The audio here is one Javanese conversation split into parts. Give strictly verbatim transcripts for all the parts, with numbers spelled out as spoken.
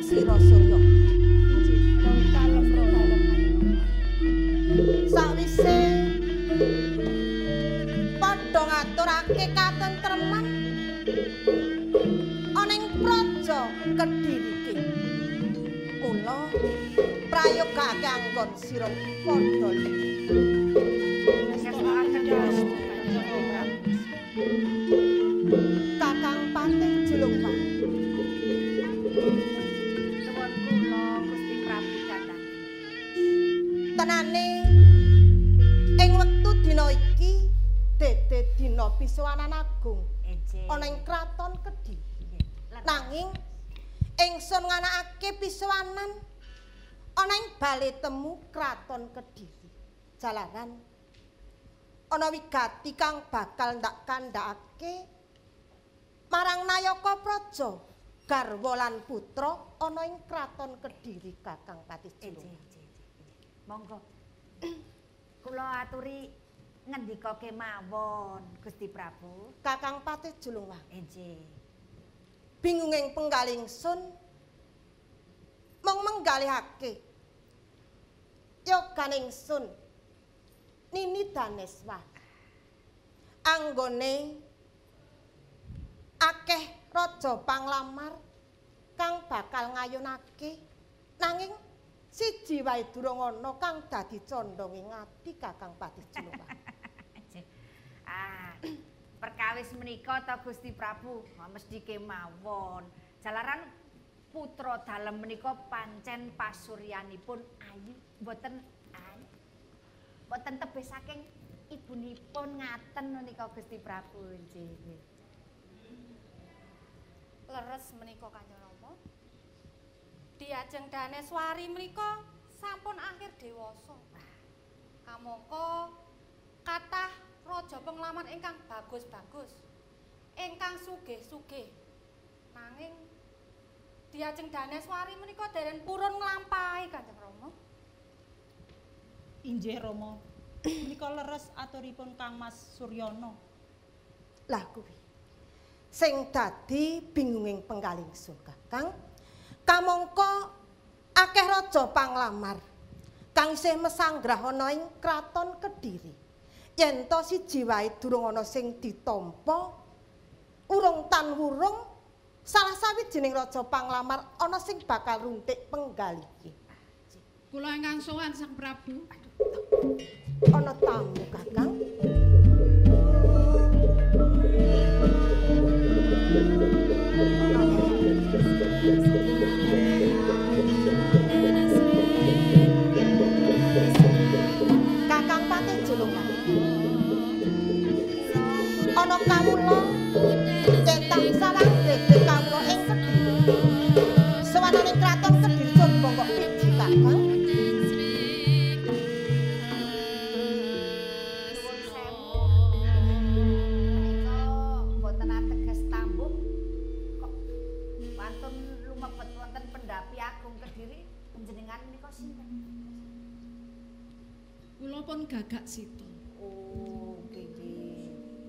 sira Surya. Sawise padha ngaturake katentreman ana ing praja Kediri iki. Kula prayogake anggon sira padha Kakang Patih Julungpang. Nuwun kula Gusti Prabu Kakang. Tenane ing wektu dina iki dede dina Pisuwanan Agung ana ing kraton Kediri. Nanging ingsun nganakake pisuwanan ana ing bale temu kraton Kediri. Jalaran ana wigati kang bakal ndak kandhakake marang Nayaka Praja garwa lan putra ana ing kraton Kediri Kakang Patih Julungpang. Monggo. Kula aturi ngendika kemawon Gusti Prabu. Kakang Patih Julungpang. Nggih. Bingunging penggalingsun mung menggalihake yoganingsun Nini Daneswar anggone akeh raja panglamar kang bakal ngayunake nanging siji wae durung ana kang dadi condong ing ati Kakang Patih Julungpang. Ah, perkawis menika ta Gusti Prabu, mesti kemawon. Jalaran putra dalem menika pancen pasuryanipun ayu, mboten ayu. Mboten tebih saking ibunipun ngaten menika Gusti Prabu nggih. Leres menika Kanjeng Rama. Diajeng Daneswari menika sampun akhir dewasa. Kamangka kathah raja penglaman ingkang bagus-bagus, ingkang sugih-sugih. Nanging Diajeng Daneswari menika dereng purun nglampahi Kanjeng Rama. Inggih Rama. Menika leres aturipun Kang Mas Suryana. Lah kuwi sing dadi bingunging penggalingsun Kakang. Kamangka akeh raja panglamar kang isih mesanggrah ana ing kraton Kediri. Yen to siji wae durung ana sing ditampa, urung tan wurung salah sawijining raja panglamar ana sing bakal runtik penggal iki. Kula ingkang sowan Sang Prabu. Ana tamu Kakang. Kakang Patih Julungpang. Ana kawula centang sawang dede kawula ing Kediri. Sewananing kraton Kediri coba kok piji Kakang. Nuwun sewu. Menika boten ateges tambuk kok wantun lumebet wonten Pendapi Agung Kediri panjenengan menika sinten? Kula pun Gagak Sita. Oh, nggih nggih.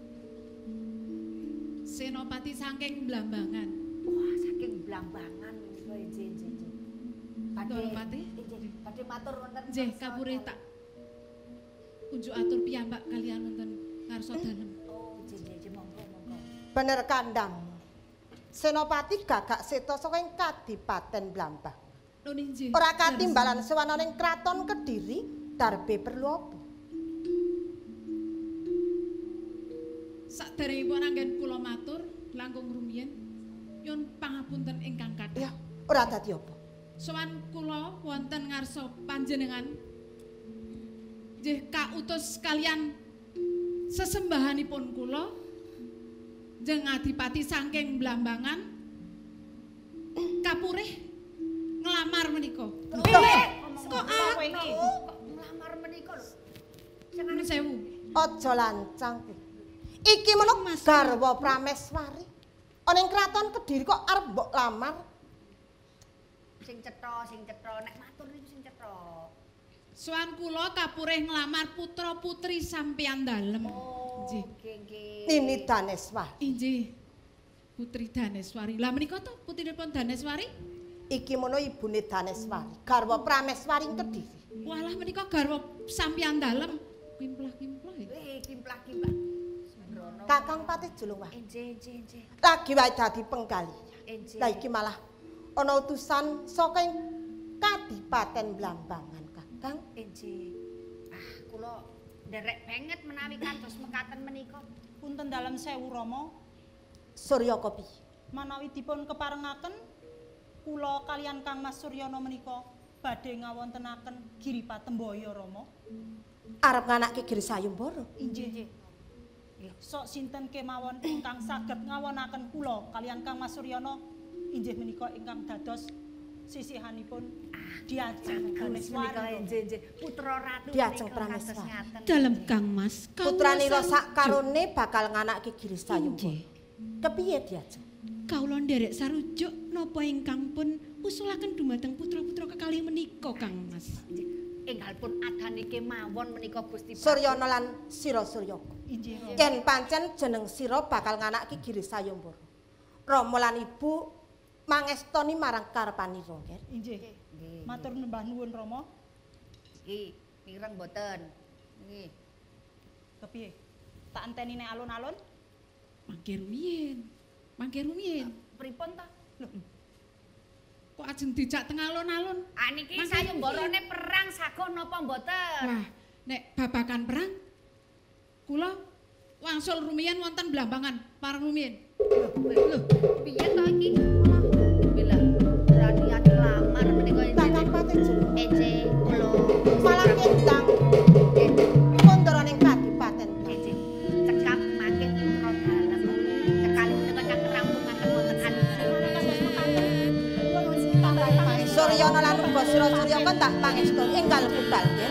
Senopati saking Blambangan. Wah, saking Blambangan menika nggih nggih nggih. Senopati? Nggih, badhe matur wonten. Nggih, kapure tak unjuk atur piyambak kalian wonten ngarsa dalem. Oh, nggih nggih monggo monggo. Bener kandhang. Senopati Gagak Sita saka ing Kadipaten Blambang. Nuwun inggih. Ora katimbalan sewananing kraton Kediri, darbe perlu apa? Saderengipun anggen kula matur langkung rumiyin nyuwun pangapunten ingkang kathah. Ya, ora dadi apa. Sowan kula wonten ngarsa panjenengan nggih kautus kalian sesembahanipun kula Jeng Adipati saking Blambangan kapurih nglamar menika. Kok aku iki kok nglamar menika lho. Nuwun sewu. Aja lancang. Iki menuk garwa Prameswari. Ana ing kraton Kediri kok arep mbok lamar. Sing cetha, sing cetha nek matur niku sing cetha. Sowan kula kapurih nglamar putra-putri sampeyan dalem. Oh, Nggih. nggih nggih. Nini Daneswari. Inggih. Putri Daneswari. Lah menika to putrinipun Daneswari? Iki mono ibune Daneswari, garwa Prameswari Kediri. Walah menika garwa sampeyan dalem. Kimplah-kimplah. Eh, kimplah-kimplah. Sembrono. Kakang Patih Julungwah. Enje, enje, enje. Lagi wae dadi penggalian. Enje. Lah iki malah ana utusan saka ing Kadipaten Blambangan, Kakang. Enje. Ah, kula nderek banget menawi kados mekaten menika. Punten dalem sewu Rama, Surya Kopi. manawi dipun keparengaken kula kalian Kang Mas Suryana menika badhe ngawontenaken Giripatembaya Rama. Arep nganakke Giri Sayembara. Inggih. Sok sinten kemawon ingkang saged ngawonaken kula kalian Kang Mas Suryana inggih menika ingkang dados sisihanipun Diajeng Prameswari. Enje, enje. Putra ratu Diajeng menika kados Prameswari. ngaten. Dalem Kang Mas. Putranira Kawula sak karone bakal nganakke Giri Sayembara. Inggih. Kepiye Diajeng? Kawula nderek sarujuk napa ingkang pun usulaken dumateng putra-putra kekalih menika Kang Mas. Enggal pun adane kemawon menika Gusti Prabu. Suryana lan Sira Suryaka. Inggih Rama. Yen pancen jeneng sira bakal nganake Giri Sayembara. Rama lan Ibu mangestoni marang karepanira, Nger. Inggih. Matur nembah nuwun Rama. Iki mireng mboten. Nggih. Kepiye? Tak enteni nek alun-alun? Mangke rumiyin. Mangke rumiyin. Pripun ta? Lho, Kok ajeng dijak teng alun-alun? Ah niki Mangke sayembarane perang sagon napa mboten? Wah, nek babakan perang kula wangsul rumiyin wonten Blambangan, pareng rumiyin. Lho, piye to iki? Bila berani ati lamar menika Kakang Patih Julungwah. Enje kula Malah kendang kondoro ning Kadipaten. Enje cekap makin putra dalem. Sekali menika cak rampungaken wonten anu. Suryana lan uga Sira Suryaka tak pangestoni enggal budal, Nger.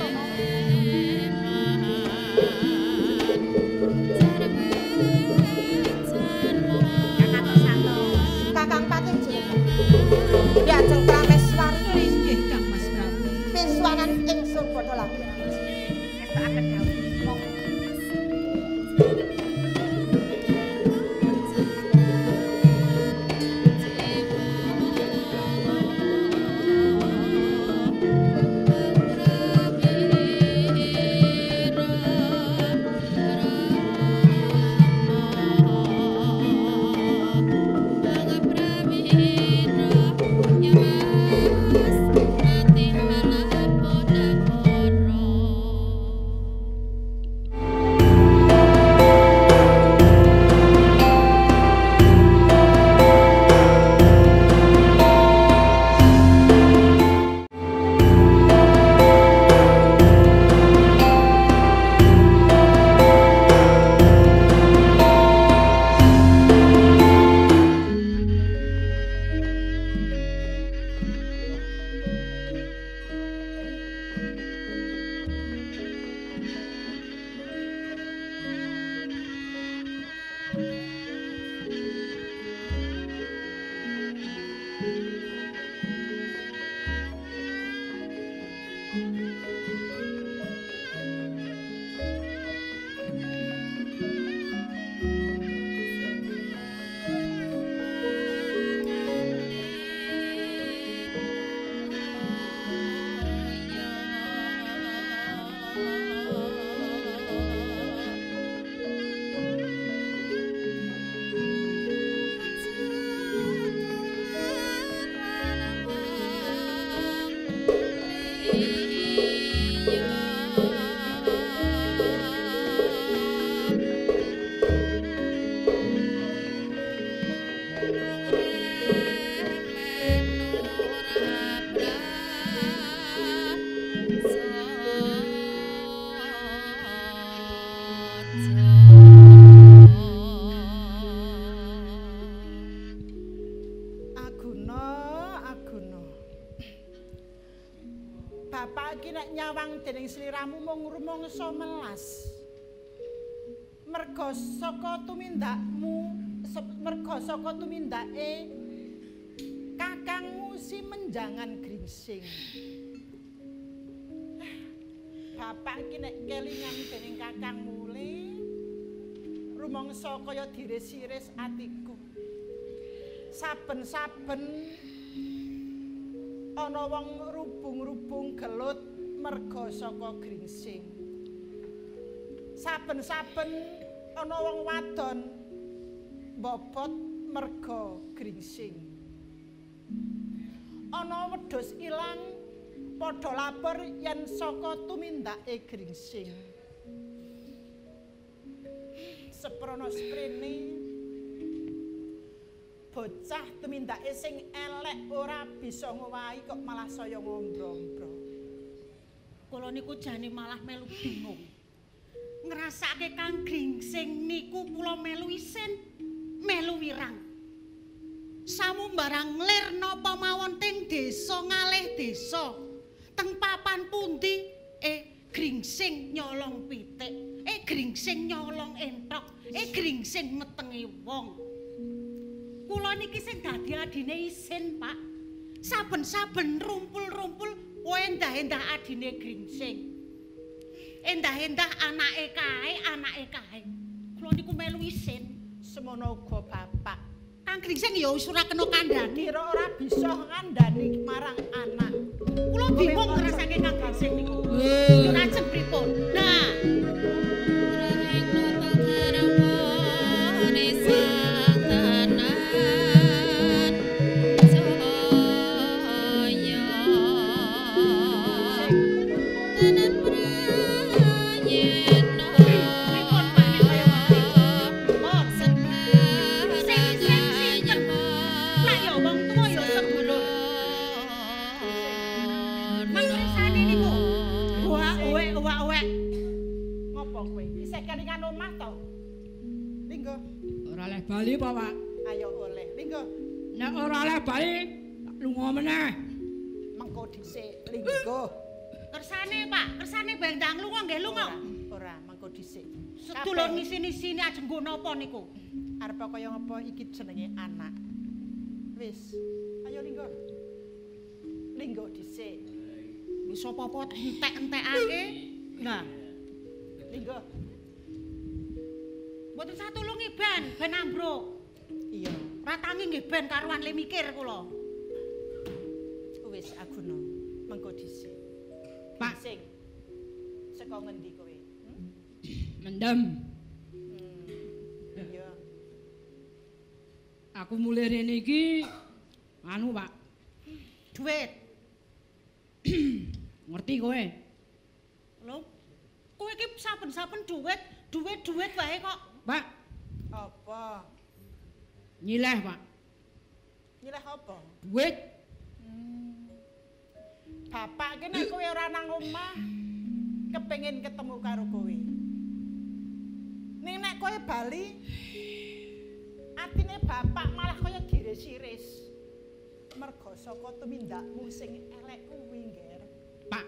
Kakang Patih Julungwah. Diajeng Prameswari. Inggih Kang Mas Prabu. Piswanan ingsun padha lagi. Ngestokaken dawuh. Monggo. Bapak iki nek nyawang dening sliramu mung rumangsa melas. Merga saka tumindakmu, merga saka tumindake kakangmu si Menjangan Gringsing. Bapak iki nek kelingan dening kakangmu le rumangsa kaya diris-iris atiku. Saben-saben ana wong rubung-rubung gelut merga saka gringsing. Saben-saben ana wong wadon bobot merga gringsing. Ana wedhus ilang padha lapor yen saka tumindake gringsing. Seprono sprene bocah tumindake sing elek ora bisa ngowahi kok malah saya ngombro-ombro. Kula niku jane malah melu bingung. Ngrasake Kang Gringsing niku kula melu isin, melu wirang. Samu barang lir napa mawon teng desa ngalih desa. Teng papan pundi eh Gringsing nyolong pitik, eh Gringsing nyolong entok, eh Gringsing metengi wong. Kula niki sing dadi adine isin, Pak. Saben-saben rumpul-rumpul endah-endah adine Gringsing. Endah-endah anake kae, anake kae. Kula niku melu isin. Semono uga bapak. Kang Gringsing ya wis ora kena kandhani. Kira ora bisa ngandani marang anak. Kula bingung ngrasake Kang Gringsing niku. Yo lajeng pripun? Nah, bali apa, Pak? Ayo oleh. Linggo. Nek ora oleh bali, lunga meneh. Mengko dhisik, linggo. kersane, Pak. Kersane bendang lunga nggih lunga. Ora, mengko dhisik. Sedulur ngisi-nisine ajeng nggo napa niku? Arep kaya ngapa iki jenenge anak. Wis, ayo linggo. Linggo dhisik. Wis apa-apa entek-entekake. Nah, linggo. mboten satulungi ben, ben ambruk. Iya. Ora tangi nggih ben karuan le mikir kula. Wis Aguna, mengko dhisik. Pak, sing saka ngendi kowe? Hmm? Mendem. Hmm. Iya. Aku mulai rene iki anu, Pak. Duit. Ngerti kowe? Lho, kowe iki saben-saben duit, duit-duit wae kok. Pak, Apa? nyileh, Pak. Nyileh apa? Duit. Hmm. Bapak ki nek kowe ora nang omah kepengin ketemu karo kowe. Ning nek kowe bali atine bapak malah kaya diris-iris. Merga saka tumindakmu sing elek kuwi, Nger. Pak,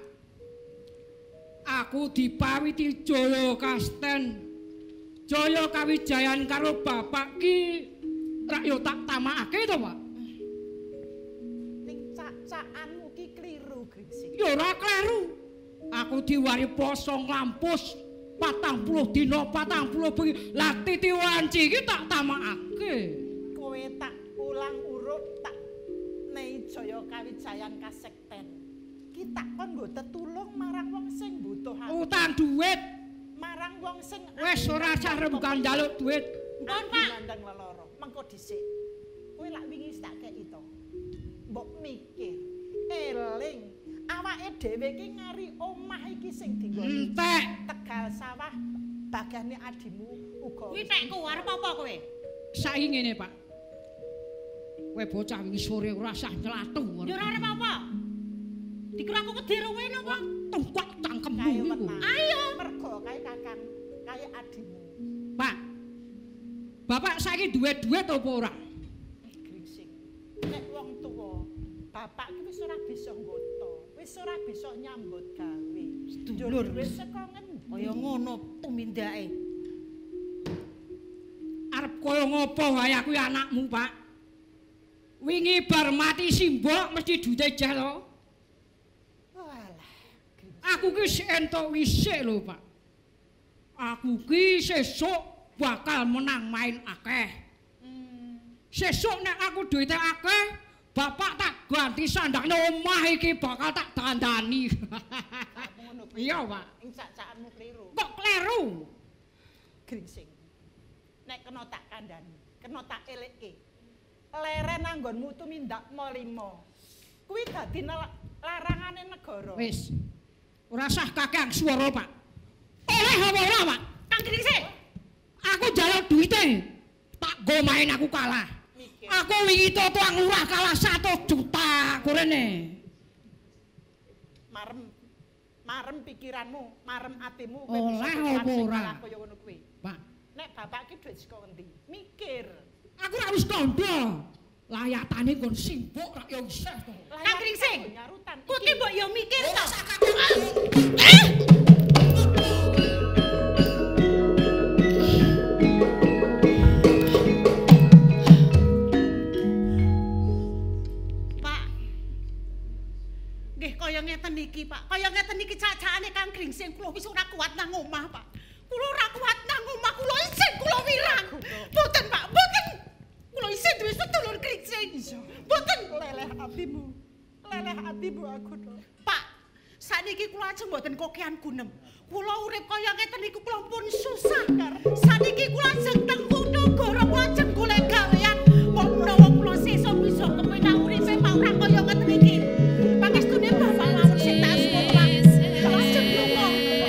aku dipawiti Jaya Kasten. Jaya kawijayan karo bapak ki rak yo tak tamakake to, Pak. Ning cak-cakanmu ki kliru, Gringsing. Ya ora kleru. Aku diwari poso nglampus patang puluh dina patang puluh bengi. Lah titi wanci iki tak tamakake. Kowe tak ulang urup tak nei Jaya kawijayan kasekten. Ki tak kon nggo tetulung marang wong sing mbutuhake. Utang duit. Marang wong sing Wis ora usah rembugan njaluk duit. Mpun, Pak. Mandang leloro. Mengko dhisik. Kowe lak wingi wis tak kei to. Mbok mikir, eling awake dhewe iki ngari omah iki sing dinggoni. Entek. Tegal sawah bagane adimu uga. Kuwi tek ku arep apa kowe? Saiki ngene, Pak. Kowe bocah wingi sore ora usah nyelatu. Ya ora arep apa? Dikira aku wedi ruwe napa? Tungkwak cangkemmu Kae iku. menang. Ayo. Mergo kae kakang, kae adimu. Pak. Bapak saiki duwe-duwit apa ora? Gringsing. Nek wong tuwa, bapak ki wis ora bisa nggoto, wis ora bisa nyambut gawe. Sedulur wis saka ngendi? kaya ngono tumindake. Arep kaya ngopo wae aku anakmu, Pak? Wingi bar mati simbok mesti duwe jeh to. Walah, Aku ki sik entuk wisik lho, Pak. Aku ki sesuk bakal menang main akeh. Hmm. Sesuk nek aku duwite akeh, bapak tak ganti sandakne omah iki bakal tak dandani. Iya, Pak. Ing cacakanmu kliru. Kok kleru? Gringsing. Nek kena tak kandhani, kena tak elekke. Leren anggonmu tumindak molimo. Kuwi dadi larangane negara. Wis. Ora sah kakean swara, Pak. Oleh apa ora, Pak? Kang Gringsing. Aku njaluk duite. Tak go main aku kalah. Mikir. Aku wingi tuang lurah kalah satu juta kurene. Marem marem pikiranmu, marem atimu Oleh apa ora? Kaya ngono kuwi. Pak, Nek bapak ki dhuwit saka endi? Mikir. aku ora wis kandha. Layatane kon simbok rak ya isih to. Kang Gringsing. Nyarutan. Kuwi ki mbok yo mikir to. Pak. Nggih kaya ngeten iki, Pak. Kaya ngeten iki cacakane Kang Gringsing kula wis ora kuat nang omah, Pak. Kula ora kuat nang omah, kula isin kula wirang. Mboten, Pak, mboten. Kula isin duwe sedulur Gringsing. Mboten leleh atimu. Leleh atimu aku to. Pak, saniki kula ajeng mboten kokean gunem. Kula urip kaya ngeten niku kula pun susah, Kar. Saniki kula ajeng teng Kutugara, kula ajeng golek gawean. Wong menawa kula sesuk bisa kepenak uripe Pak ora kaya ngeten iki. Pangestune bapak mawon sing tak suwun, Pak. Kula ajeng lunga.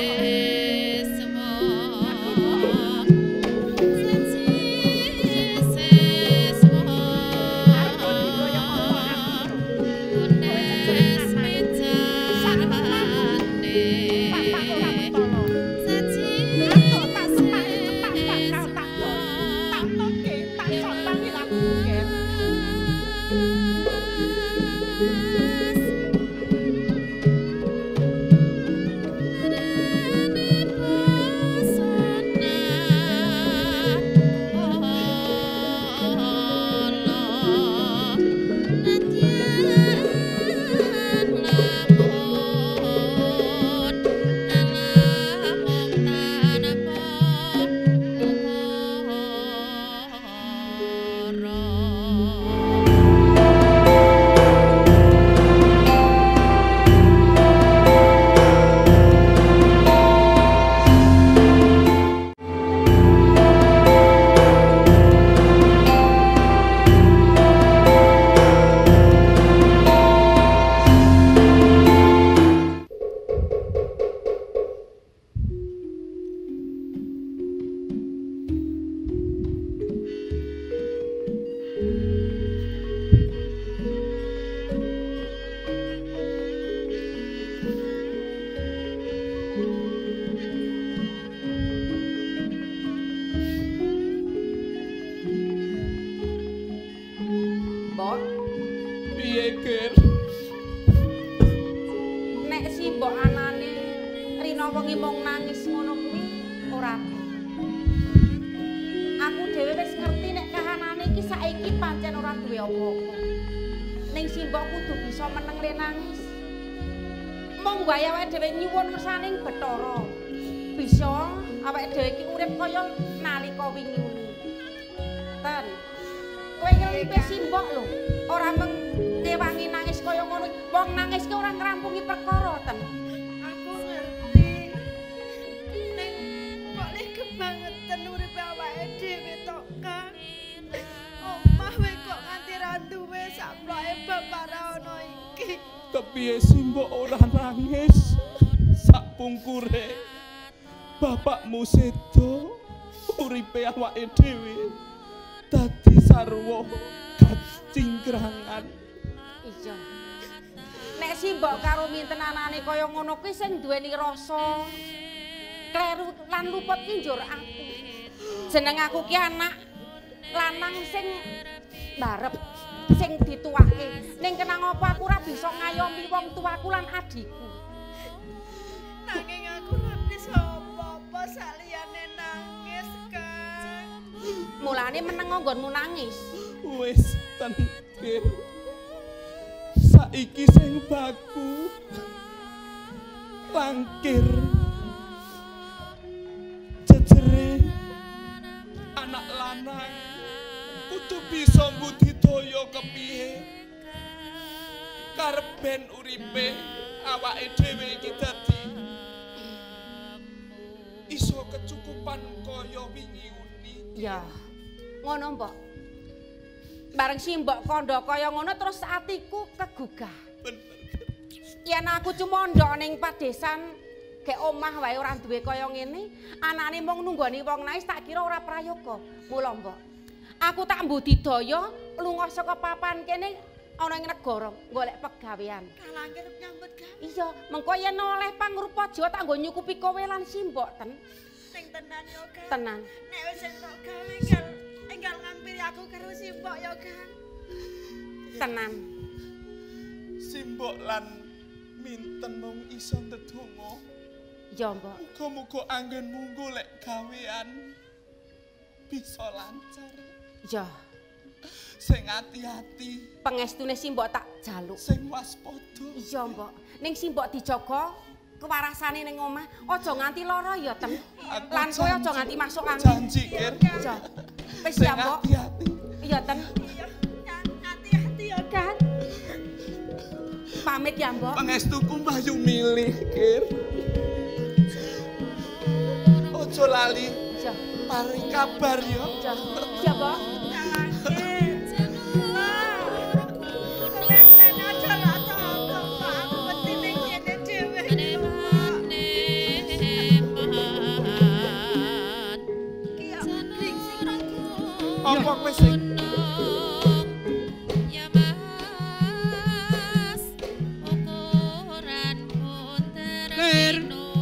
wengi mung nangis ngono kuwi ora. Aku dhewe wis ngerti nek kahanane iki saiki pancen ora duwe apa-apa. Ning simbok kudu bisa meneng le nangis. Mung wae awake dhewe nyuwun ngersaning Bathara. Bisa awake dhewe iki urip kaya nalika wingi-wingi. Ten. Kowe ngelipe simbok lho, ora mung ngewangi nangis kaya ngono. Wong nangis ki ora ngrampungi perkara, Ten. Aku ngerti. Ning kok lek kebangetan uripe awake dhewe tok, Kang. Omah wae kok nganti ra duwe samploke bapak ra ono iki. Kepiye simbok ora nangis sak pungkure bapakmu sedo uripe awake dhewe dadi sarwa kacingkrangan. Iya. Nek simbok karo minten anane kaya ngono kuwi sing duweni rasa kleru lan luput ki njur aku. Jeneng aku ki anak lanang sing barep sing dituwake. Ning kenang apa aku ora bisa ngayomi wong tuaku lan adikku. Nanging aku ora bisa apa-apa saliyane nangis, Kang. Mulane meneng nggonmu nangis. Wis tenkir. Saiki sing baku langkir. Jejere anak lanang kudu bisa mbudidaya kepiye karben uripe awake dhewe iki dadi iso kecukupan kaya wingi uni. Ya, ngono mbok. Bareng simbok kondo kaya ngono terus atiku kegugah. Bener. Yen aku cuma ndok ning padesan gek omah wae ora duwe kaya ngene, anane mung nunggoni wong nais tak kira ora prayoga. Mula mbok, aku tak mbudidaya lunga saka papan kene ana ing negara golek pegawean. Kalangke arep nyambut gawe. Iya, mengko yen oleh pangrupa Jawa tak nggo nyukupi kowe lan simbok ten. Sing tenan yo, Kang. Tenan. Nek wis entuk gawe enggal enggal ngampiri aku karo Simbok yo, Kang. Tenan. Simbok lan minten mung iso ndedonga. Ya, Mbok. Muga-muga anggenmu golek gawean bisa lancar. Ya, Sing ati-ati, pengestune simbok tak jaluk. sing waspada. Iya, Mbok. Ning simbok dijaga kewarasane ning omah, aja nganti lara ya, Ten. Aku Lan kowe aja janji. nganti masuk angin. Janji, Kir. Iya. Wis Sing ya, Mbok. ati-ati. Iya, Ten. Iya, hati-hati yo, Kang. Pamit ya, Mbok. Pangestuku Mbahyu milih, Kir. Ojo lali Iya. paring kabar yo. Iya. Iya, Mbok. Apa kowe sing Kir.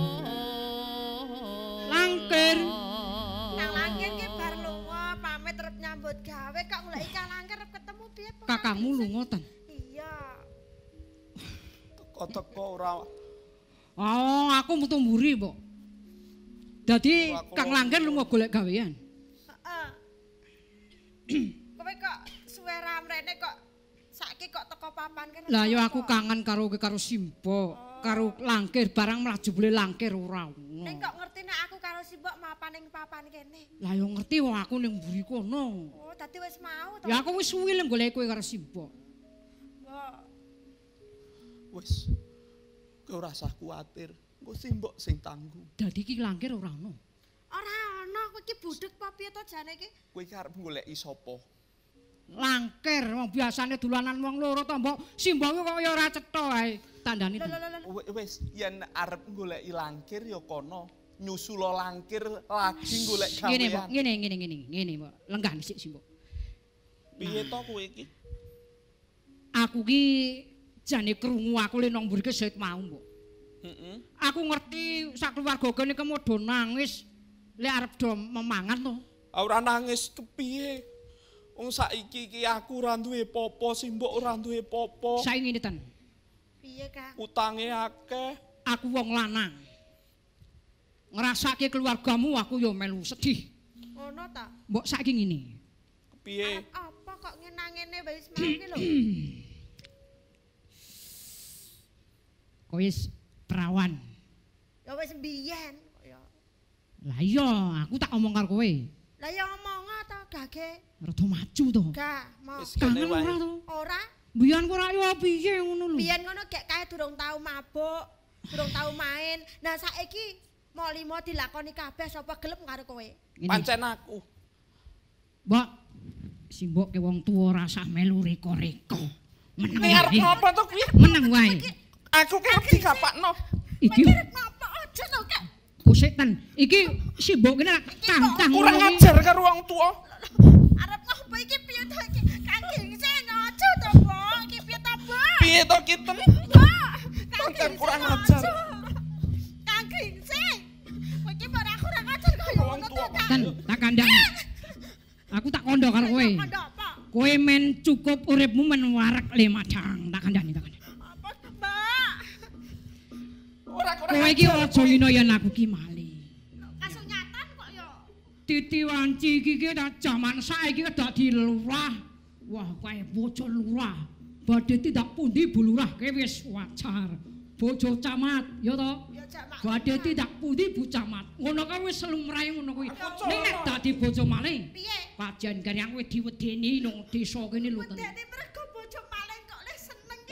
Langkir. Kang Langkir ki bar lunga pamit arep nyambut gawe kok goleki Kang Langkir arep ketemu piye? Pak? Kakangmu lunga ten. Iya. teko-teko ora Oh, aku metu mburi, Mbok. Dadi Aku- Kang Langkir lunga golek gawean. Heeh. Kowe kok suwe ramrene kok saiki kok teko papan kan? Lah ya aku kangen karo karo Simbok, karo Langkir barang mlaju beli Langkir ora Ning ono. kok ngerti nek aku karo Simbok mapan ning papan kene. Lah ya ngerti wong aku ning mburi kono. Oh, dadi wis mau to. Ya aku wis suwi lho golek kowe karo Simbok. Mbok. wis kowe ora usah kuwatir. Engko Simbok sing tanggung. Dadi iki Langkir ora ono. Ora ana kowe iki budhek apa piye to jane iki? Kowe iki arep goleki sapa? Langkir wong biasane dolanan wong loro to, Mbok. Simbok kok ya ora cetha ae tandane. Lho lho lho. lho. W- Wis yen arep goleki langkir ya kono. Nyusulo langkir lagi golek Ngene, Mbok, gawean. ngene ngene ngene, ngene, Mbok. Lenggah sik Simbok. Piye to kowe iki? Aku ki jane krungu aku le nang mburi ki sik mau, Mbok. Heeh. Aku ngerti sak keluarga kene iki modho nangis lek arep do memangan to. Ora nangis kepiye? Wong saiki iki aku ora duwe apa-apa, Simbok ora duwe apa-apa. Saiki ngene ten. Piye, Kang? Utange akeh. Aku wong lanang. Ngrasake keluargamu aku yo melu sedih. Ngono ta? Mbok saiki ngene. Kepiye? Arep apa kok ngenang-ngene wis mau ki lho. Kowe wis perawan. Ya wis mbiyen kok ya. Lah iya, aku tak omong karo kowe. Lah ya ngomong to, Gage. Rada maju to. Gak, mau. Wis kene Kangen wae. ora to? Ora. Biyen kok ora yo piye ngono lho. Biyen ngono gek kae durung tau mabuk, durung tau main. Nah saiki mau limo dilakoni kabeh sapa gelem karo kowe. Ngene. Pancen aku. Mbok, Simbok ke wong tuwa ora usah melu reko-reko. Meneng Ning arep wae. ngopo to kuwi? Meneng wae. Aku ki arep digapakno. Iki Ngapa aja to, Kak? kusetan. Iki Simbok kene tantang. Kurang ngono iki. ajar karo wong tuwa. Arep ngopo iki piye to iki? Kang Gingseng aja to, Mbok. Iki piye to, Mbok? Piye to kiten? Mbok, Kang Pancen Gingseng kurang aja. ajar. Kang Gingseng. Kowe iki ora kurang ajar kaya Wong ngono to, tuwa. Kang. Ten, tak kandhani. Aku tak kondo karo kowe. Kondo apa? Kowe men cukup uripmu men warek le madang. Tak kandhani, tak kandhani. Apa, Mbak? Ora kurang Kowe iki aja ngino yen aku ki mali. Kasunyatan kok ya. Titi Wanci iki ki tak jaman saiki dadi lurah. Wah, kae bojo lurah. Badhe tindak pundi Bu Lurah ki wis wajar. Bojo camat, ya to? Ya jamak. Badhe tindak pundi Bu Camat. Ngono kae wis lumrahe ngono kuwi. Ning nek dadi bojo malih, Piye? pajen kene aku diwedeni nang desa kene lho ten. Dene mergo bojo maling kok le seneng. Lah aku nek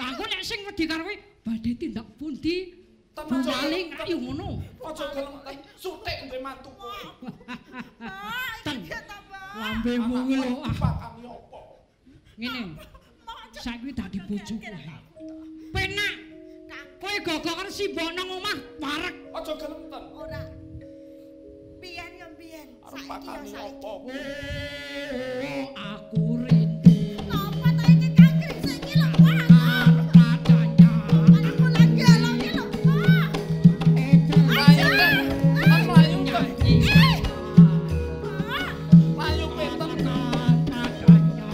sing wedi karo kowe badhe tindak pundi? Maling ayo ngono. Aja gelem ten sutik ndre mantu kowe. Ten. Lambemu kuwi lho. Pakane apa? Ngene. Saiki dadi bojoku. Penak. Kowe gogokan simbok nang omah parek. Aja gelem ten. Ora. Biyen ya biyen. Arep Saiki ya pakane saiki. apa? Oh, aku rindu. Napa ta iki cangkring saiki lho, Pak? Padanya. Aku lagi alo iki lho, Pak. Mlayu ten. Ten mlayu ten. Eh, Mlayu peten. Padanya.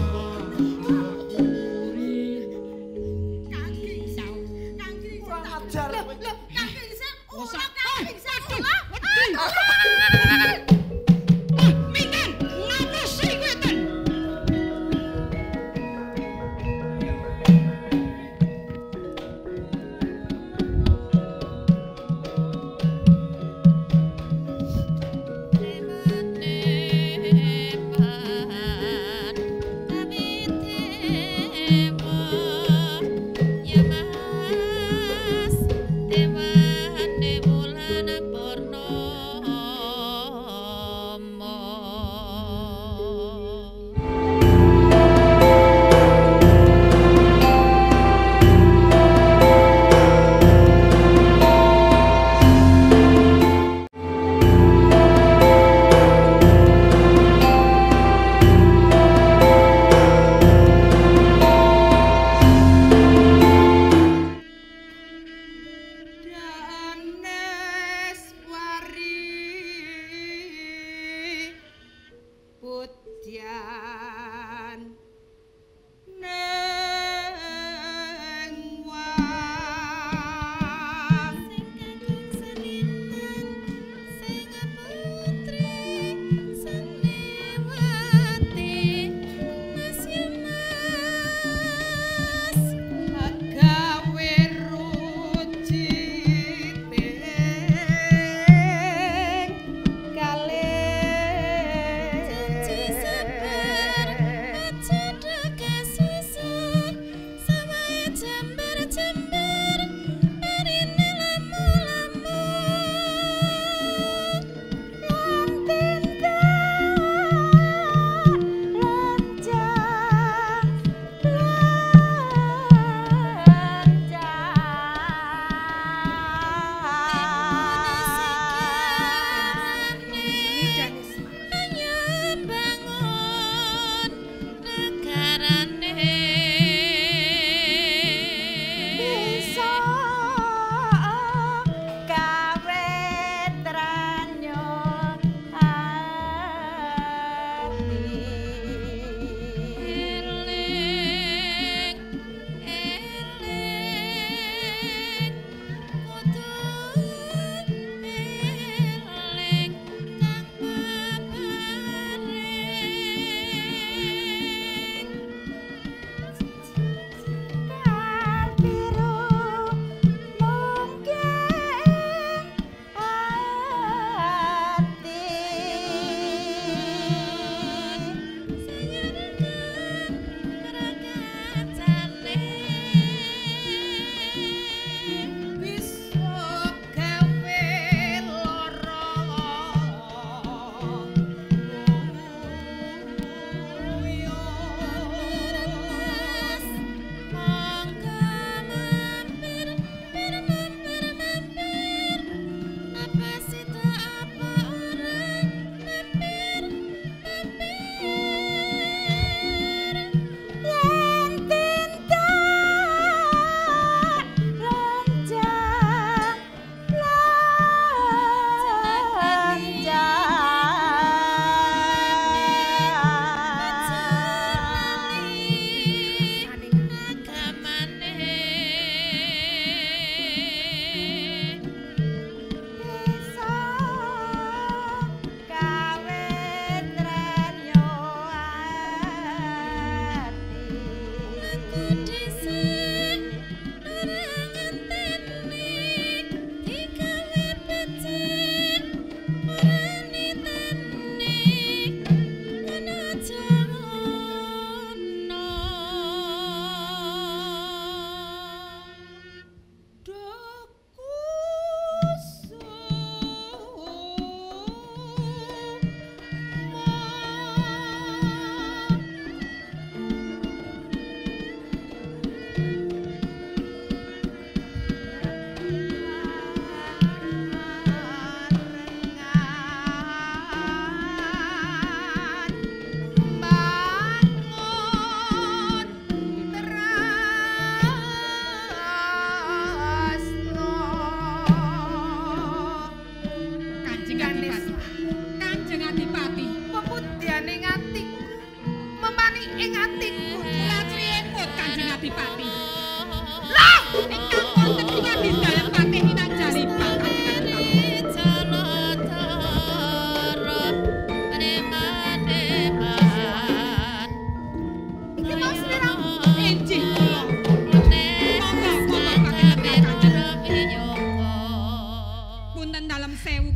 cangkring sak. Cangkring Kurang sak. ajar Loh, kowe. loh, cangkring sak. Oh, Ora sak. cangkring sak. Wedi. Ah, minten. Ngapusi kowe ten. Dewan bulan purna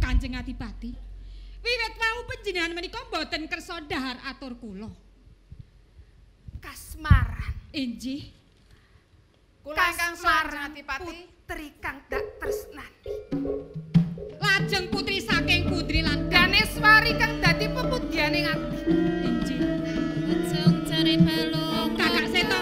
Kanjeng Adipati. Wiwit wau panjenengan menika mboten kersa dhahar atur kula. Kasmaran. Inggih. Kula ingkang Kanjeng Adipati putri kang dak tresnani. Lajeng putri saking putri lan Daneswari kang dadi pepudyaning ati. Inggih. Ajeng cari balung Kakak Seto.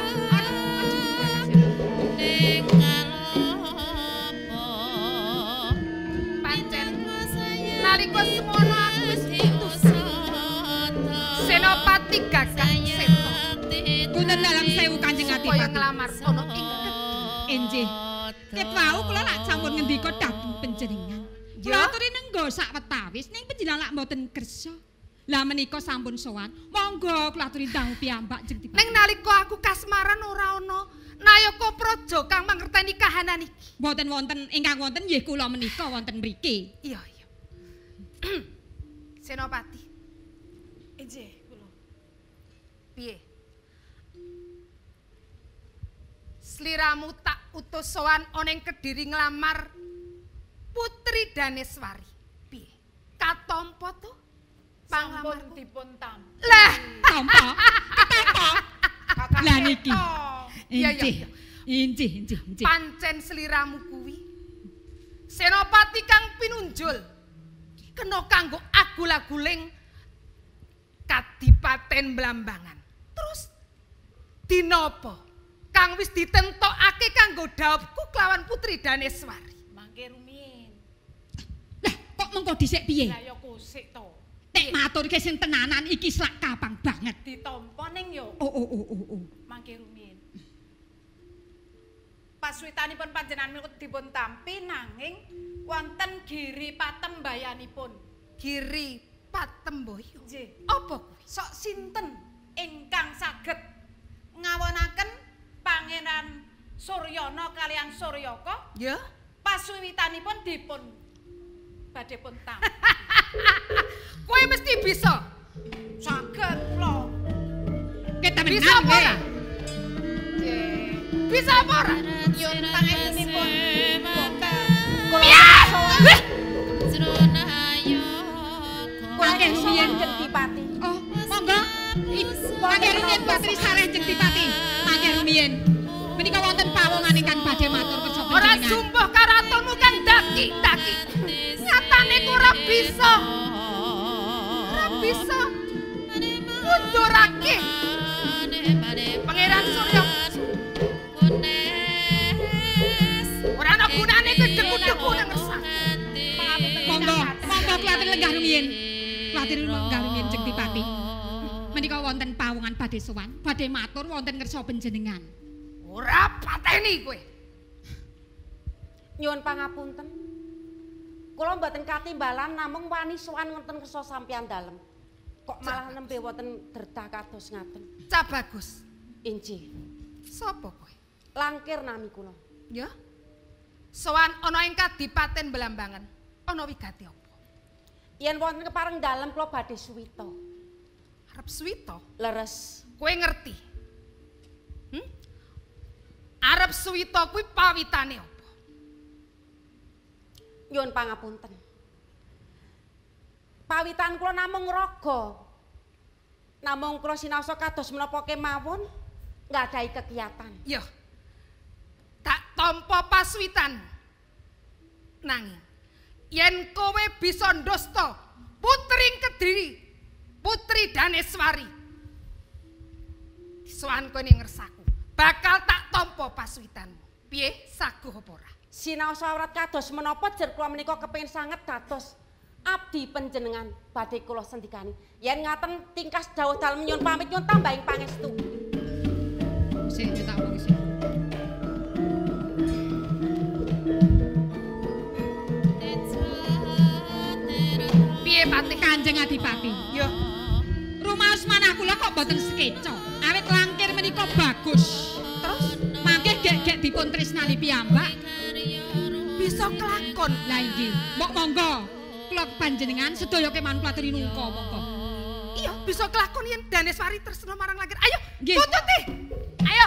ning kalopo. Pancen nalika semono aku wis diutus Senopati Gagak Seto. Punten dalang sewu Kanjeng Supaya Adipati. nglamar ana ing Inggih. Ket wau kula lak sampun ngendika dhateng panjenengan. Kula aturi nenggo sak wetawis ning panjenengan lak mboten kersa. Lah menika sampun sowan. Monggo kula aturi dangu piyambak Jeng Dipati. ning nalika aku kasmaran ora ana Nayaka Praja kang mangerteni kahanan iki. Mboten wonten ingkang wonten nggih kula menika wonten mriki. Iya, iya. Senopati. Inggih, kula. Piye? Sliramu tak utus sowan ana ing Kediri nglamar Putri Daneswari. Piye? Katampa to? Panglamar dipun tampa. Lah, Tampa. Ketampa. Lah niki. Iya, iya, Inggih. iya. Inggih, inggih, inggih. Pancen sliramu kuwi Senopati kang pinunjul kena kanggo agul-aguling Kadipaten Blambangan. Terus dina apa kang wis ditentokake kanggo dhawuhku kelawan Putri Daneswari? Mangke rumiyin. Lah kok mengko dhisik piye? Lah ya kusik to. Nek maturke sing tenanan iki slak kapang banget. Ditampa ning yo. Oh oh oh oh oh. Mangke rumiyin. Paswitanipun panjenengan dipun tampi nanging wonten giri patembayanipun. Giri Patemboyo. Nggih. Apa kuwi? Sok sinten ingkang saged ngawonaken Pangeran Suryana kalian Suryaka Ya. paswiwitanipun dipun badhe pun tampi. Kowe mesti bisa. Saged kula. Ketemenan Bisa apa nggih. ora? Nggih. Bisa apa ora? Nyuwun pangestunipun. Piye? Mangke rumiyin Jeng Dipati. Oh, monggo. Mangke rumiyin Putri Sareh Jeng Dipati. Mangke rumiyin. Menika wonten pawongan ingkang badhe matur kersa Ora panjenengan. jumbuh karatonmu kang daki-daki. Nyatane ku ora bisa. Ora bisa. Mundurake. Pangeran Surya. Ora ana gunane gedhe-gedheku nang ngersak. Monggo, monggo klaten lenggah rumiyin. Klaten lenggah rumiyin Jeng Dipati. Menika wonten pawongan badhe sowan, badhe matur wonten kersa panjenengan. Ora pateni kowe. Nyuwun pangapunten. Kula mboten katimbalan namung wani sowan wonten kersa sampeyan dalem. Kok malah nembe wonten derdah kados ngaten. Cah bagus. Inggih. Sapa kowe? Langkir nami kula. Ya. Sowan ana ing Kadipaten Blambangan. Ana wigati apa? Yen wonten kepareng dalem kula badhe suwita. Arep suwita. Leres. Kowe ngerti? Hm? Arep suwita kuwi pawitane apa? Nyuwun pangapunten. Pawitan kula namung raga. Namung kula sinaosa kados menapa kemawon nggadahi kegiatan. Ya. Tak tampa paswitan. Nanging yen kowe bisa ndosta Putri Kediri, Putri Daneswari. Sowan kowe ning ngersaku, bakal tak tampa paswitanmu. Piye saguh apa ora? Sinaosa awrat kados menapa jer kula menika kepengin sanget dados abdi panjenengan badhe kula sendikani. Yen ngaten tingkas dawuh dalem nyuwun pamit nyuwun tambahing pangestu. Sik tak wong sik. Piye Patih? Kanjeng Adipati. Yo, Rumaos manah kula kok boten sekeca. Awit langkir menika bagus. terus Mangke gek-gek dipun tresnani piyambak. bisa kelakon. Lah inggih, mbok monggo. Kula panjenengan sedaya keman kula aturi nungka monggo. Iya, bisa kelakon yen Daneswari tresna marang langkir. Ayo, Nggih. tututi. Ayo.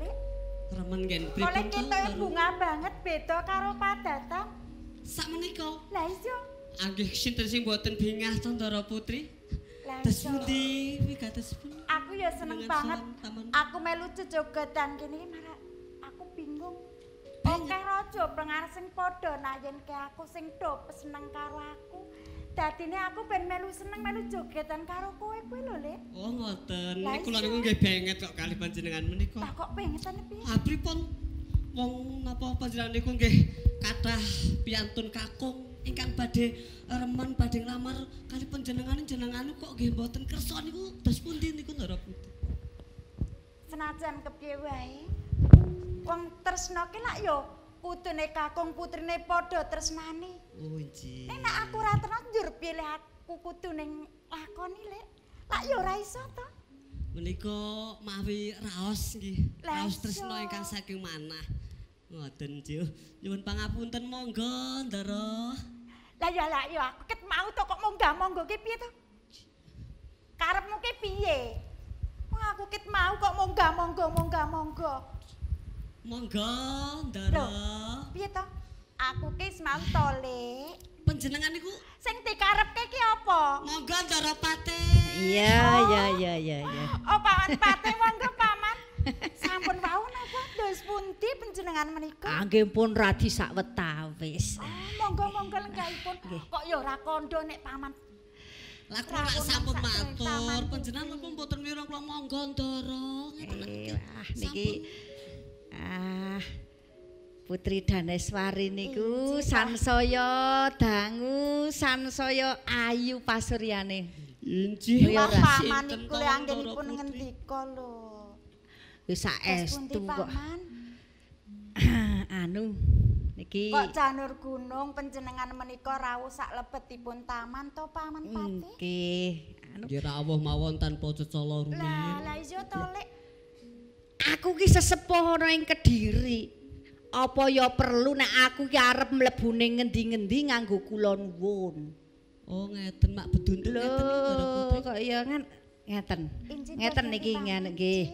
Lek. Remen ngen Oleh pripun ketoke bunga banget beda karo padatan. Sak menika. Lah iya. Anggih sinten sing mboten bingah to Ndara Putri? Lah Tes iya. pundi wikados pun? Aku ya seneng Dengan banget. salam taman. Aku melu jejogetan kene iki malah aku bingung. Oke raja pengar sing padha nak yen ke aku sing do seneng karo aku. Dadine aku ben melu seneng melu jogetan karo kowe kuwi lho, Lek. Oh ngoten. Lah Niku kula iya. niku nggih banget kok kalih panjenengan menika. Lah kok pengetan piye? Ah pripun wong napa panjenengan niku nggih kathah piantun kakung ingkang badhe remen badhe nglamar kalih panjenengan jenengan kok nggih mboten kersa niku dos pundi niku Ndara Putri? Senajan kepiye wae. Wong tresna ki lak yo kudune kakung putrine padha tresnani. Oh nggih. Nek nek aku ora tresna njur pilih aku kudu ning lakoni, Lek. Lak yo ora iso to. Menika mawi raos nggih. Lah Raos iya. tresna ingkang saking manah. Ngoten Ju. Nyuwun pangapunten monggo Ndara. Lah ya lah yo aku ket mau to kok monggah-monggo ki piye to? Karepmu ki piye? Wong aku ket mau kok monggah-monggo monggah-monggo. Monggo Ndara. Piye to? Aku ki semau to, Lek. Panjenengan niku Sing dikarepke ki apa? monggo Ndara Pate. Iya, iya, iya, iya, iya. Oh, Paman Pate monggo Paman. Sampun wau napa dos pundi panjenengan menika? Anggih pun radi sawetawis. Oh, monggo-monggo lenggahipun. Kok ya ora kandha nek Paman. Lah kula lak sampun matur, panjenengan napa mboten mireng kula monggo Ndara. Eh, wah niki ah Putri Daneswari niku sansaya dangu, sansaya ayu pasuryane. Injih. Wah, ora Paman sinten iku to, le anggenipun Ndara Putri? ngendika lho. Wis saestu kok. Paman? Anu niki Kok janur gunung panjenengan menika rawuh sak lebetipun taman to Paman Pate? nggih. Anu Nggih rawuh mawon tanpa cecala rumiyin. Lah, lah iya to, Lek. aku ki sesepuh ana ing Kediri. Apa ya perlu nek aku ki arep mlebu ning ngendi-ngendi nganggo kula nuwun. Oh ngeten mak bedunten ngeten iki Ndara Putri. Kok ya kan ngeten. Injin Ngeten Gusti niki Paman, ngene nggih.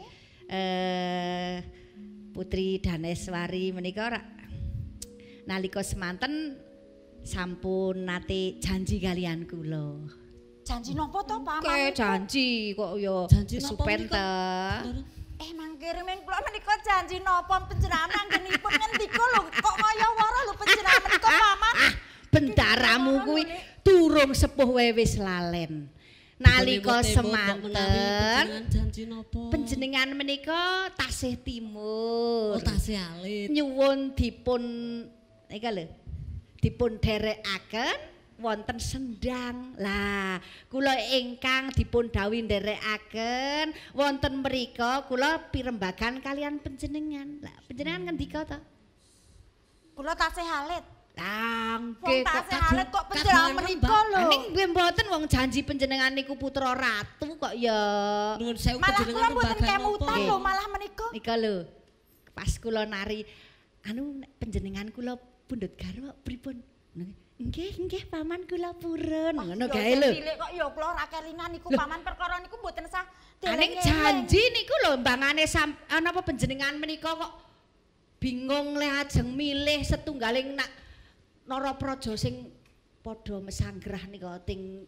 Eh Putri Daneswari menika ora nalika semanten sampun nate janji kalian kula. Janji napa to Paman? Kae janji kok ya Janji napa kesupen menika? ta. Ndara. Eh mangkir men kula menika janji napa panjenengan anggenipun ngendika lho kok kaya wara lho panjenengan menika Paman. Bendaramu kuwi durung sepuh wae wis lalen. Nalika semanten janji napa? panjenengan menika tasih timur. Oh tasih alit. Nyuwun dipun nika lho. Dipun dherekaken wonten sendang. Lah, kula ingkang dipun dawuhi nderekaken wonten mrika kula pirembagan kalian panjenengan. Lah, panjenengan ngendika ta? Kula tasih alit. Lah, Wong nggih kok tasih alit kok panjenengan menika lho. ning nggih mboten wong janji panjenengan niku putra ratu kok ya. Nuwun sewu Malah kula panjenengan mboten rembagan kemutan napa? lho malah menika. Nika lho. Pas kula nari anu nek panjenengan kula pundhut garwa pripun? Nggih, nggih paman kula purun. Ngono Ya, gae lho. cilik kok ya kula ora kelingan niku Loh. Paman perkara niku mboten sah. Aning janji niku lho mbangane sam napa panjenengan menika kok bingung le ajeng milih setunggaling nak Narapraja sing padha mesanggrah nika ting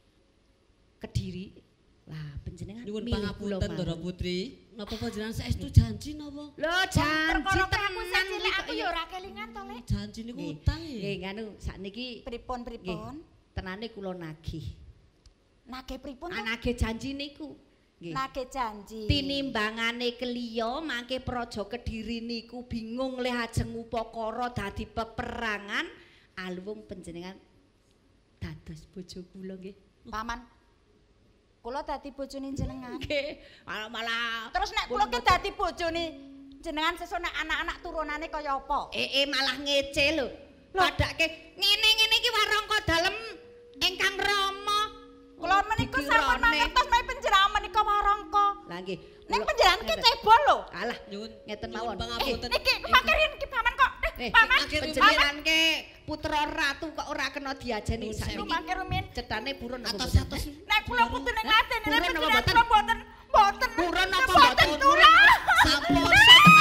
Kediri. Lah panjenengan Nyuwun milih kula pangapunten Ndara mawon. Putri. Napa panjenengan saestu janji napa? Lho janji Perkara aku tenan cilik niku aku ya ora kelingan to, Lek. Janji niku Nggih. utang ya. Nggih nganu sakniki Pripun pripun? tenane kula nagih. Nagih pripun to? Nagih janji niku. Nggih. Nagih janji. Tinimbangane keliya mangke Praja Kediri niku bingung le ajeng upakara dadi peperangan aluwung panjenengan dados bojo kula nggih. Paman. Kula dadi bojone jenengan. Nggih, malah malah Terus nek kula ki dadi bojone jenengan sesuk nek anak-anak turunane kaya apa? eh eh malah ngece lho. Padake ngene-ngene iki warangka dalem ingkang Rama. Kula menika sampun mangertos menawi panjenengan menika warangka. Lah nggih. Nek panjenengan ki cebol lho. Alah, Nyuwun ngeten nyuwun mawon. pangapunten. Niki mangkirin ki paman kok. Eh, Paman, panjenengan ke putra ratu kok ora kena diajeni Lu sakniki. mangkir rumiyin. Cetane purun apa Atos mboten? atos. Nek kula putune ngaten nek Purun apa panjenengan mboten? kula mboten mboten Purun apa mboten mboten? turun. Sampun setengah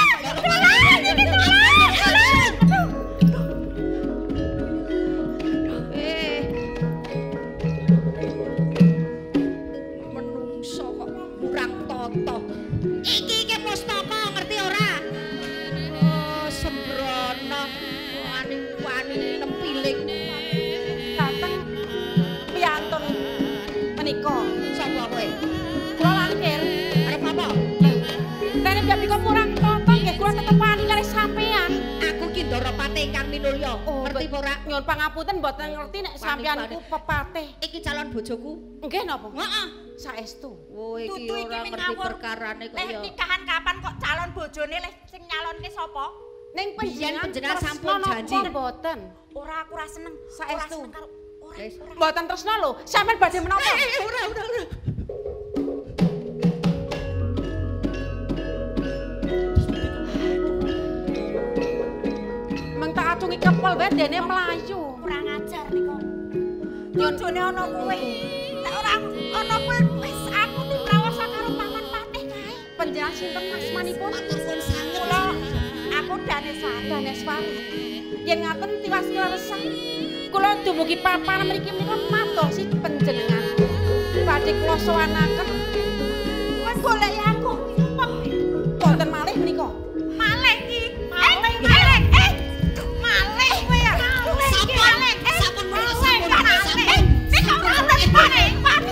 to. Iki iki pustaka ngerti ora? Oh, sembrono wani-wani lempiling. Dateng piantun menika. Sapa kowe? Kula langkir. Arep apa? Dene mbak kok murang toto nggih kula tetepani kalih sampean. Aku ki Ndorapati ingkang minulya. Oh, ngerti apa ora? Nyuwun pangapunten mboten ngerti nek sampean iku pepatih. Iki calon bojoku. Nggih napa? Heeh. Saestu. Oh, iki Tutu iki ora ning ngerti ngawur. perkarane kok Leh ya. nikahan kapan kok calon bojone leh sing nyalonke sapa? Ning Biyen panjenengan panjenengan tresno sampun napa janji. mboten? Ora aku ora seneng. Ora Saestu. seneng karo ora. Wis. Mboten tresno lho. Sampeyan badhe menapa? Eh, eh, ora, ora, ora. Meng tak acungi kepel wae dene mlayu. Kurang ajar nika. Bojone ana kowe. Nek ora ana kowe wis aku dimrawasa karo paman patih kae. Panjenengan sinten asmanipun? Matur suwun sanget. Kula aku Daneswari. Daneswari. Yen ngaten tiwas resah. Kula dumugi papan mriki menika madosi panjenengan. Badhe kula sowanaken. Wis golek aku. Wonten malih menika. Malih iki. Malih malih. Eh. Malih kowe ya. Sampun, Malih. sampun menika sampun. Sampun. Eh, nek ora wis malih.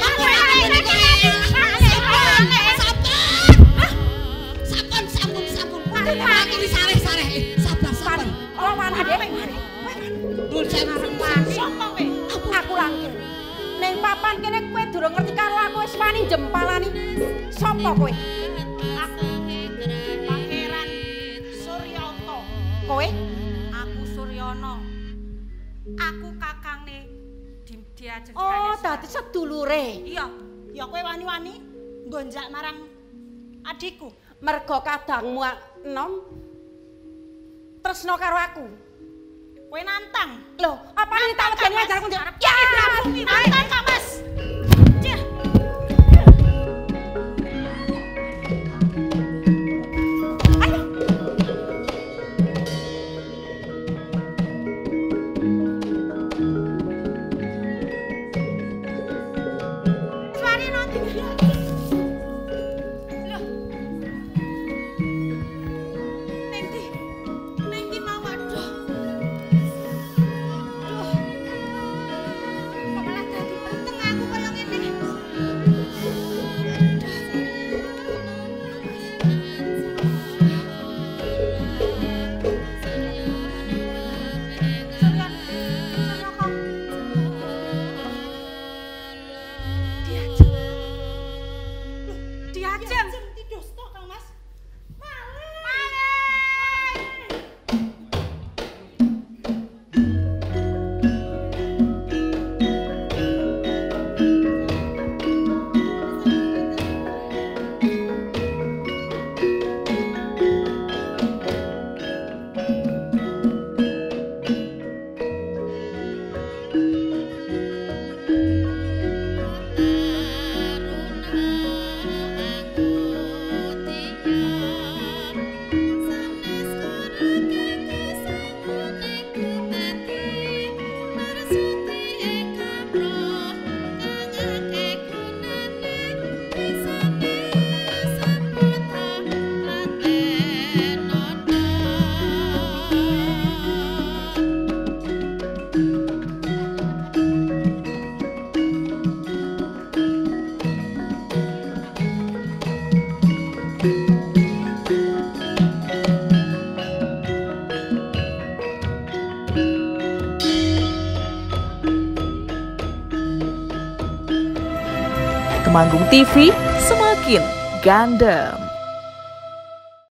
Sampun, sampun, sampun. Aku wis sareh-sareh. Sabar, sabar. Kula wani dhewe. Nuwun sewu. Sopo kowe? Aku langkir. Ning papan kene kowe durung ngerti karo aku wis wani jempalani. Sapa kowe? Aku Pangeran Suryanto. Kowe? Aku Suryono. Aku kakangne Diajeng Oh, Daneswari. dadi sedulure. Iya. Ya kowe wani-wani nggonjak marang adikku. Merga kadangmu enom tresno karo aku. Kowe nantang. Lho, apa ini tak wedeni ajarku njak? Ya, nantang Kak Mas. Cih. Suari nanti. Loh. Nanti. Nanti mau aduh. Duh. Kok malah dadi penting aku kaya ngene. Jangan. Jangan kok. Diajeng. Loh, diajeng. Tidur stok Kang Mas. Malih. Malih. Temanggung T V semakin gandeng.